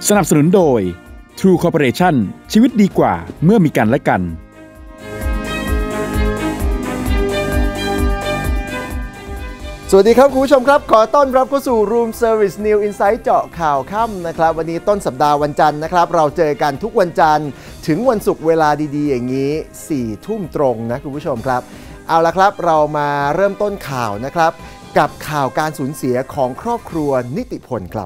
สนับสนุนโดย True Corporation ชีวิตดีกว่าเมื่อมีกันและกันสวัสดีครับคุณผู้ชมครับขอต้อนรับเข้าสู่ Room Service New Insight เจาะข่าวค่ำนะครับวันนี้ต้นสัปดาห์วันจันทร์นะครับเราเจอกันทุกวันจันทร์ถึงวันศุกร์เวลาดีๆอย่างนี้ 4 ทุ่มตรงนะคุณผู้ชมครับเอาละครับเรามาเริ่มต้นข่าวนะครับกับข่าวการสูญเสียของครอบครัวนิติพลครับ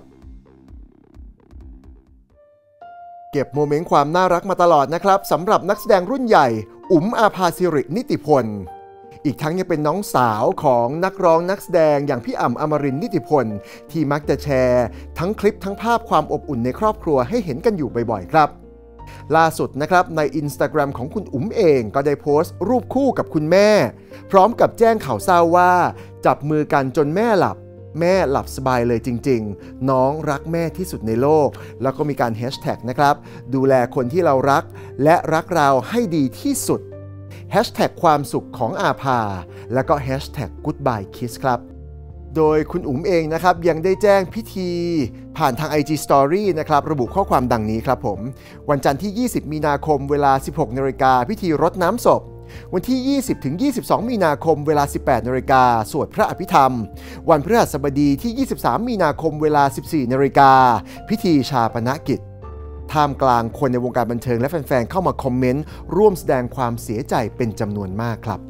เก็บโมเมนต์ความน่ารักมาตลอดนะครับสำหรับนักแสดงรุ่นใหญ่อุ๋มอาภาสิรินิติพลอีกทั้งยังเป็นน้องสาวของนักร้องนักแสดงอย่างพี่อ่ำอมรินทร์นิติพลที่มักจะแชร์ทั้งคลิปทั้งภาพความอบอุ่นในครอบครัวให้เห็นกันอยู่บ่อยๆครับล่าสุดนะครับใน Instagram ของคุณอุ๋มเองก็ได้โพสต์รูปคู่กับคุณแม่พร้อมกับแจ้งข่าวเศร้าว่าจับมือกันจนแม่หลับสบายเลยจริงๆน้องรักแม่ที่สุดในโลกแล้วก็มีการแฮชแท็กนะครับดูแลคนที่เรารักและรักเราให้ดีที่สุดแฮชแท็กความสุขของอาภาแล้วก็แฮชแท็ก Goodbye Kiss ครับโดยคุณอุ๋มเองนะครับยังได้แจ้งพิธีผ่านทาง IG Story นะครับระบุข้อความดังนี้ครับผมวันจันทร์ที่ 20 มีนาคมเวลา 16 น.พิธีรดน้ำศพวันที่ 20-22 มีนาคมเวลา 18 น.สวดพระอภิธรรมวันพฤหัสบดีที่ 23 มีนาคมเวลา 14 น.พิธีชาปนกิจท่ามกลางคนในวงการบันเทิงและแฟนๆเข้ามาคอมเมนต์ร่วมแสดงความเสียใจเป็นจำนวนมากครับ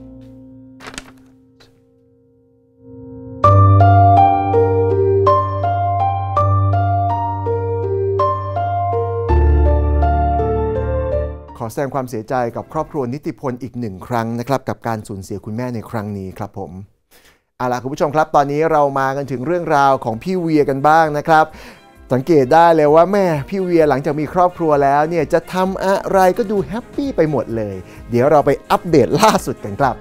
ขอแสดงความเสียใจกับครอบครัวนิติพลอีกหนึ่งครั้งนะครับกับการสูญเสียคุณแม่ในครั้งนี้ครับผมเอาล่ะคุณผู้ชมครับตอนนี้เรามากันถึงเรื่องราวของพี่เวียกันบ้างนะครับสังเกตได้เลยว่าแม่พี่เวียหลังจากมีครอบครัวแล้วเนี่ยจะทำอะไรก็ดูแฮปปี้ไปหมดเลยเดี๋ยวเราไปอัปเดตล่าสุดกันครับ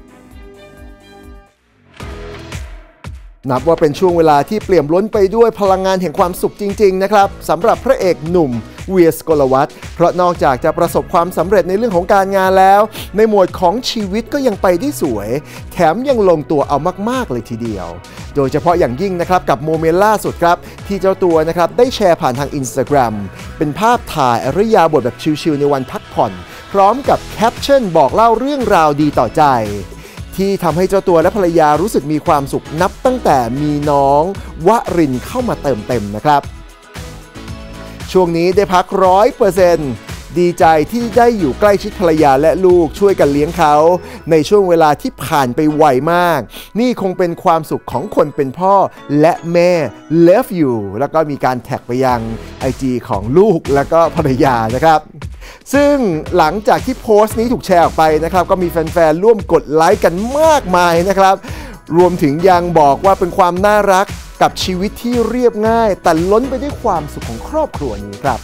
นับว่าเป็นช่วงเวลาที่เปี่ยมล้นไปด้วยพลังงานแห่งความสุขจริงๆนะครับสำหรับพระเอกหนุ่มเวีย สกลวัฒน์เพราะนอกจากจะประสบความสำเร็จในเรื่องของการงานแล้วในหมวดของชีวิตก็ยังไปได้สวยแถมยังลงตัวเอามากๆเลยทีเดียวโดยเฉพาะอย่างยิ่งนะครับกับโมเมนต์ล่าสุดครับที่เจ้าตัวนะครับได้แชร์ผ่านทาง Instagram เป็นภาพถ่ายอริยาบถแบบชิลๆในวันพักผ่อนพร้อมกับแคปชั่นบอกเล่าเรื่องราวดีต่อใจที่ทำให้เจ้าตัวและภรรยารู้สึกมีความสุขนับตั้งแต่มีน้องวรินทร์เข้ามาเติมเต็มนะครับช่วงนี้ได้พัก 100% ดีใจที่ได้อยู่ใกล้ชิดภรรยาและลูกช่วยกันเลี้ยงเขาในช่วงเวลาที่ผ่านไปไวมากนี่คงเป็นความสุขของคนเป็นพ่อและแม่ Love you แล้วก็มีการแท็กไปยัง IG ของลูกและก็ภรรยานะครับซึ่งหลังจากที่โพสต์นี้ถูกแชร์ออกไปนะครับก็มีแฟนๆร่วมกดไลค์กันมากมายนะครับรวมถึงยังบอกว่าเป็นความน่ารักกับชีวิตที่เรียบง่ายแต่ล้นไปด้วยความสุขของครอบครัวนี้ครับ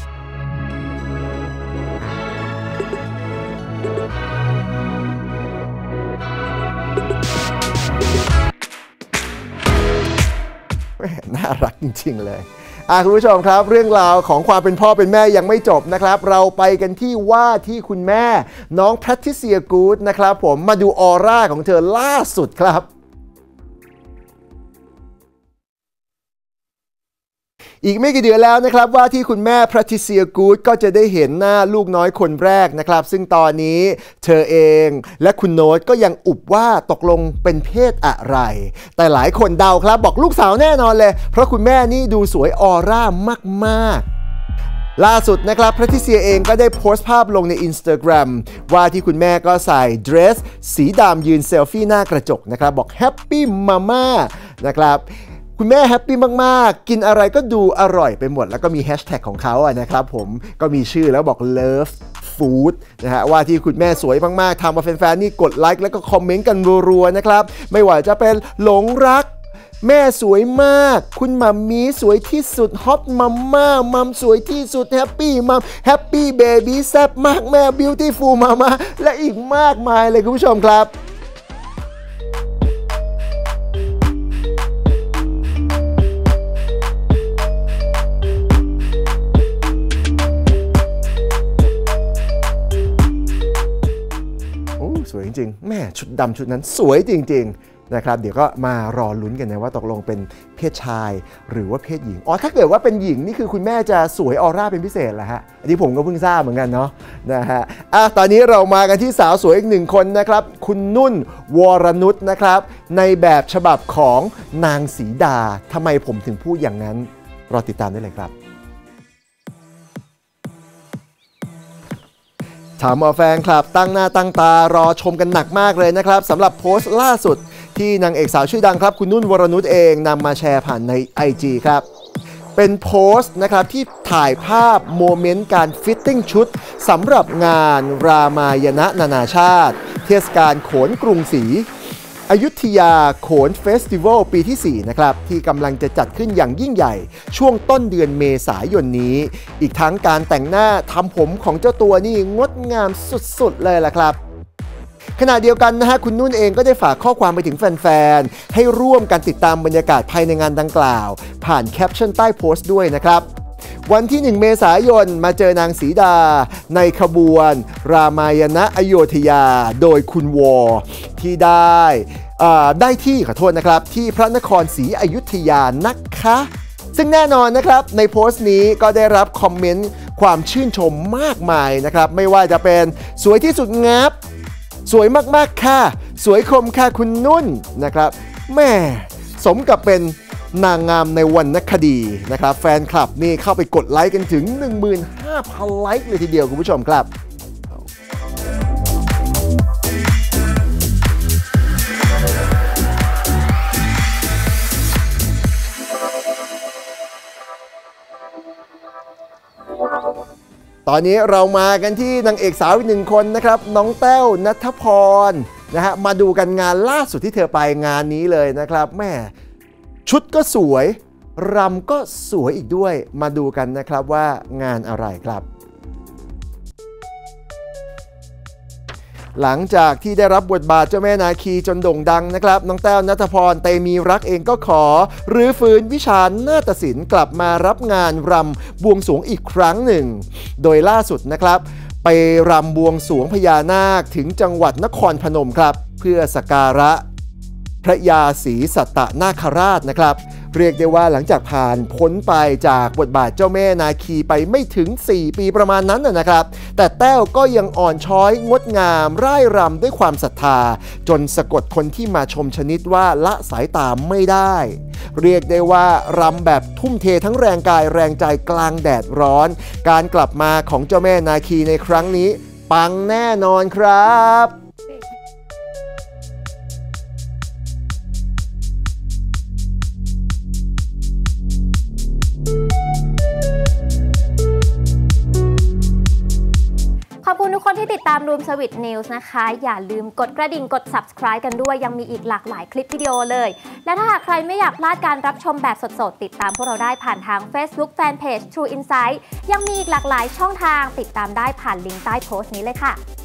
น่ารักจริงๆเลยคุณผู้ชมครับเรื่องราวของความเป็นพ่อเป็นแม่ยังไม่จบนะครับเราไปกันที่ว่าที่คุณแม่น้องแพทริเซียกู๊ดนะครับผมมาดูออร่าของเธอล่าสุดครับอีกไม่กี่เดือนแล้วนะครับว่าที่คุณแม่แพทริเซียกู๊ดก็จะได้เห็นหน้าลูกน้อยคนแรกนะครับซึ่งตอนนี้เธอเองและคุณโน้ตก็ยังอุบว่าตกลงเป็นเพศอะไรแต่หลายคนเดาครับบอกลูกสาวแน่นอนเลยเพราะคุณแม่นี่ดูสวยออร่ามากๆล่าสุดนะครับแพทริเซียเองก็ได้โพสต์ภาพลงใน Instagram ว่าที่คุณแม่ก็ใส่เดรสสีดำยืนเซลฟี่หน้ากระจกนะครับบอกแฮปปี้มาม่านะครับคุณแม่แฮปปี้มากๆกินอะไรก็ดูอร่อยไปหมดแล้วก็มีแฮชแท็กของเขาอะนะครับผมก็มีชื่อแล้วบอก Love Food นะฮะว่าที่คุณแม่สวยมากๆทำมาแฟนๆนี่กดไลค์แล้วก็คอมเมนต์กันรัวๆนะครับไม่ว่าจะเป็นหลงรักแม่สวยมากคุณมัมมี่สวยที่สุดฮอตมัมม่ามัมสวยที่สุดแฮปปี้มัมแฮปปี้เบบี้แซ่บมากแม่บิวตี้ฟูลมาม่าและอีกมากมายเลยคุณผู้ชมครับสวยจริงๆแม่ชุดดำชุดนั้นสวยจริงๆนะครับเดี๋ยวก็มารอลุ้นกันนะว่าตกลงเป็นเพศชายหรือว่าเพศหญิงถ้าเกิดว่าเป็นหญิงนี่คือคุณแม่จะสวยออร่าเป็นพิเศษเหรอฮะอันนี้ผมก็เพิ่งทราบเหมือนกันเนาะนะฮะตอนนี้เรามากันที่สาวสวยอีกหนึ่งคนนะครับคุณนุ่นวรนุชนะครับในแบบฉบับของนางสีดาทำไมผมถึงพูดอย่างนั้นรอติดตามได้เลยครับถามแฟนคลับตั้งหน้าตั้งตารอชมกันหนักมากเลยนะครับสำหรับโพสต์ล่าสุดที่นางเอกสาวชื่อดังครับคุณนุ่นวรนุชเองนำมาแชร์ผ่านใน IG ครับเป็นโพสต์นะครับที่ถ่ายภาพโมเมนต์การฟิตติ้งชุดสำหรับงานรามายณนานาชาติเทศกาลโขนกรุงศรีอยุธยาโขนเฟสติวัลปีที่4นะครับที่กำลังจะจัดขึ้นอย่างยิ่งใหญ่ช่วงต้นเดือนเมษายนนี้อีกทั้งการแต่งหน้าทำผมของเจ้าตัวนี่งดงามสุดๆเลยล่ะครับขณะเดียวกันนะฮะคุณนุ่นเองก็ได้ฝากข้อความไปถึงแฟนๆให้ร่วมกันติดตามบรรยากาศภายในงานดังกล่าวผ่านแคปชั่นใต้โพสต์ด้วยนะครับวันที่1เมษายนมาเจอนางสีดาในขบวนรามายณอโยธยาโดยคุณวอที่ได้ที่ขอโทษนะครับที่พระนครศรีอยุธยานะคะซึ่งแน่นอนนะครับในโพสต์นี้ก็ได้รับคอมเมนต์ความชื่นชมมากมายนะครับไม่ว่าจะเป็นสวยที่สุดงับสวยมากๆค่ะสวยคมค่ะคุณนุ่นนะครับแม่สมกับเป็นนางงามในวรรณคดีนะครับแฟนคลับนี่เข้าไปกดไลค์กันถึง 15,000 ไลค์เลยทีเดียวคุณผู้ชมครับตอนนี้เรามากันที่นางเอกสาวอีกหนึ่งคนนะครับน้องแต้วณัฐพรนะฮะมาดูกันงานล่าสุดที่เธอไปงานนี้เลยนะครับแม่ชุดก็สวยรำก็สวยอีกด้วยมาดูกันนะครับว่างานอะไรครับหลังจากที่ได้รับบทบาทเจ้าแม่นาคีจนโด่งดังนะครับน้องแต้วณัฐพรเตมีรักเองก็ขอรื้อฟื้นวิชานาฏศิลป์กลับมารับงานรำบวงสรวงอีกครั้งหนึ่งโดยล่าสุดนะครับไปรำบวงสรวงพญานาคถึงจังหวัดนครพนมครับเพื่อสักการะพระยาศรีสัตตนาคราชนะครับเรียกได้ว่าหลังจากผ่านพ้นไปจากบทบาทเจ้าแม่นาคีไปไม่ถึง4 ปีประมาณนั้นนะครับแต่แต้วก็ยังอ่อนช้อยงดงามร่ายรำด้วยความศรัทธาจนสะกดคนที่มาชมชนิดว่าละสายตาไม่ได้เรียกได้ว่ารำแบบทุ่มเททั้งแรงกายแรงใจกลางแดดร้อนการกลับมาของเจ้าแม่นาคีในครั้งนี้ปังแน่นอนครับขอบคุณทุกคนที่ติดตาม Room Service News นะคะอย่าลืมกดกระดิ่งกด Subscribe กันด้วยยังมีอีกหลากหลายคลิปวิดีโอเลยและถ้าหากใครไม่อยากพลาดการรับชมแบบสดๆติดตามพวกเราได้ผ่านทาง Facebook Fanpage True Insight ยังมีอีกหลากหลายช่องทางติดตามได้ผ่านลิงก์ใต้โพสต์นี้เลยค่ะ